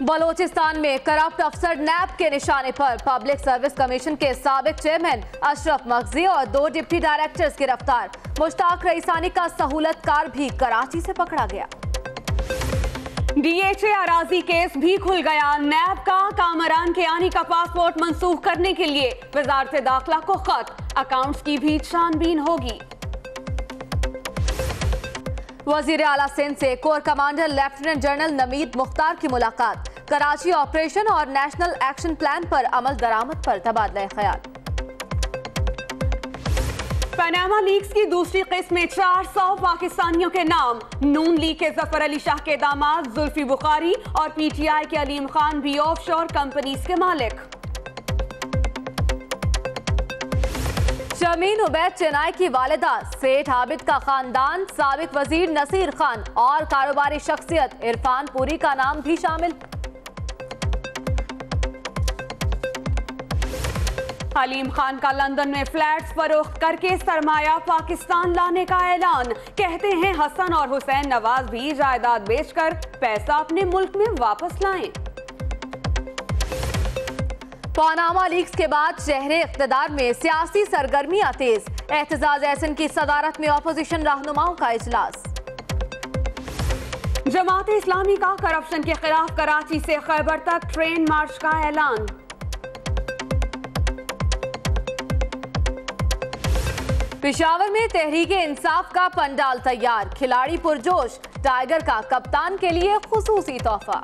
बलोचिस्तान में करप्ट अफसर नैब के निशाने पर पब्लिक सर्विस कमीशन के साबिक चेयरमैन अशरफ मगजी और 2 डिप्टी डायरेक्टर्स गिरफ्तार। मुश्ताक रईसानी का सहूलतकार भी कराची से पकड़ा गया। डीएचए अराजी केस भी खुल गया। नैब का कामरान के आनी का पासपोर्ट मंसूख करने के लिए वजारत दाखिला को खत, अकाउंट्स की भी छानबीन होगी। वजीर आला सिंध से corps commander lieutenant general Naveed Mukhtar की मुलाकात। कराची ऑपरेशन और नेशनल एक्शन प्लान पर अमल दरामद पर तबादला ख्याल। पनामा लीक्स की दूसरी किस्त में 400 पाकिस्तानियों के नाम। नून लीग के जफर अली शाह के दामाद जुल्फी बुखारी और पीटीआई के अलीम खान भी ऑफशोर कंपनीज के मालिक। शमीन उबैद चेनाई की वालिदा सेठ आबिद का खानदान, साबिक वजीर नसीर खान और कारोबारी शख्सियत इरफान पुरी का नाम भी शामिल। अलीम खान का लंदन में फ्लैट्स फरोख्त करके सरमाया पाकिस्तान लाने का ऐलान। कहते हैं हसन और हुसैन नवाज भी जायदाद बेचकर पैसा अपने मुल्क में वापस लाएं। पनामा लीक्स के बाद शहरे इख्तिदार में सियासी सरगर्मियां तेज। एहतजाज एहसन की सदारत में अपोजिशन रहनुमाओं का इजलास। जमात इस्लामी का करप्शन के खिलाफ कराची से खैबर तक ट्रेन मार्च का ऐलान। पेशावर में तहरीके इंसाफ का पंडाल तैयार। खिलाड़ी पुरजोश, टाइगर का कप्तान के लिए खुसूसी तोहफा।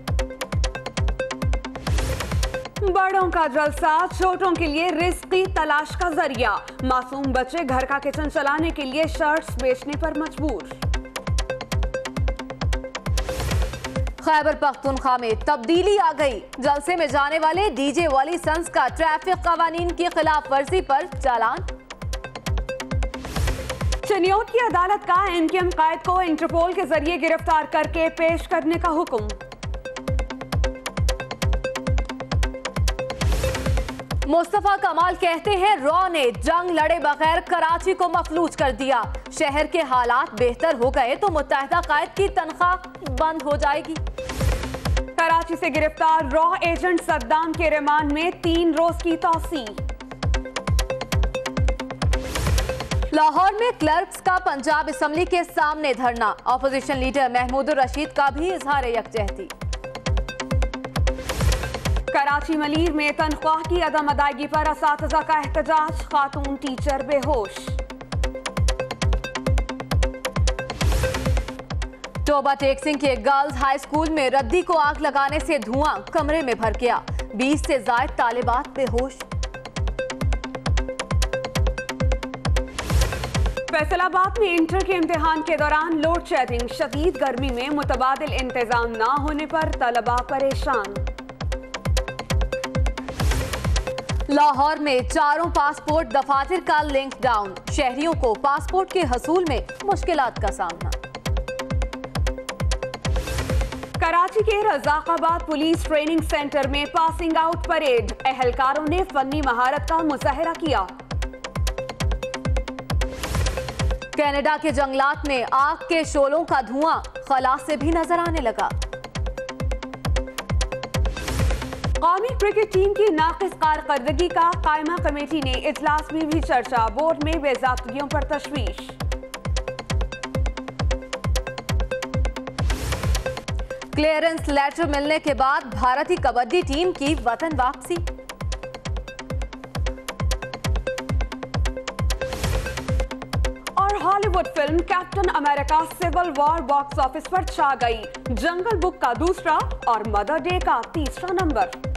बड़ों का जलसा, छोटों के लिए रिस्क की तलाश का जरिया। मासूम बच्चे घर का किचन चलाने के लिए शर्ट्स बेचने पर मजबूर। खैबर पख्तूनख्वा में तब्दीली आ गई। जलसे में जाने वाले डीजे वली सन्स का ट्रैफिक कवानीन की खिलाफ वर्जी पर चालान। चिन्योट की अदालत का एनकेएम कायद को इंटरपोल के जरिए गिरफ्तार करके पेश करने का हुक्म। मुस्तफा कमाल कहते हैं रॉ ने जंग लड़े बगैर कराची को मफलूज कर दिया। शहर के हालात बेहतर हो गए तो मुत्तहिदा कायद की तनख्वाह बंद हो जाएगी। कराची से गिरफ्तार रॉ एजेंट सद्दाम के रिमांड में 3 रोज की तौसी। लाहौर में क्लर्क्स का पंजाब असेंबली के सामने धरना। अपोजिशन लीडर महमूदुर रशीद का भी इजहार यकजहती। कराची मलीर में तनख्वाह की अदम अदायगी पर असातिज़ा का एहतजाज। खातून टीचर बेहोश। टोबा टेक सिंह के गर्ल्स हाई स्कूल में रद्दी को आग लगाने से धुआं कमरे में भर गया। 20 से ज्यादा तालिबात बेहोश। फैसलाबाद में इंटर के इम्तिहान के दौरान लोड शेडिंग। शदीद गर्मी में मुतबादिल इंतजाम न होने पर तलबा परेशान। लाहौर में 4 पासपोर्ट दफातर का लिंक डाउन। शहरियों को पासपोर्ट के हसूल में मुश्किलात का सामना। कराची के रजाकाबाद पुलिस ट्रेनिंग सेंटर में पासिंग आउट परेड। एहलकारों ने फन्नी महारत का मुजाहरा किया। कनाडा के जंगलात में आग के शोलों का धुआं खला से भी नजर आने लगा। कौमी क्रिकेट टीम की नाकिस कारकर्दगी का कायमा कमेटी ने इजलास में भी चर्चा। बोर्ड में बेज़ाब्तगियों पर तशवीश। क्लियरेंस लेटर मिलने के बाद भारतीय कबड्डी टीम की वतन वापसी। और Hollywood film Captain America Civil War box office पर छा गई। जंगल बुक का 2रा और मदर डे का 3रा नंबर।